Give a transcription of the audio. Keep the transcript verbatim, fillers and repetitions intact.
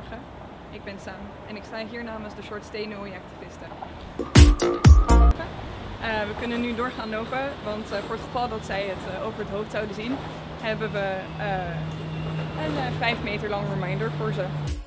Goedemorgen, ik ben Sam en ik sta hier namens de Short Stay No Way activisten. Uh, we kunnen nu doorgaan lopen, want uh, voor het geval dat zij het uh, over het hoofd zouden zien, hebben we uh, een uh, vijf meter lang reminder voor ze.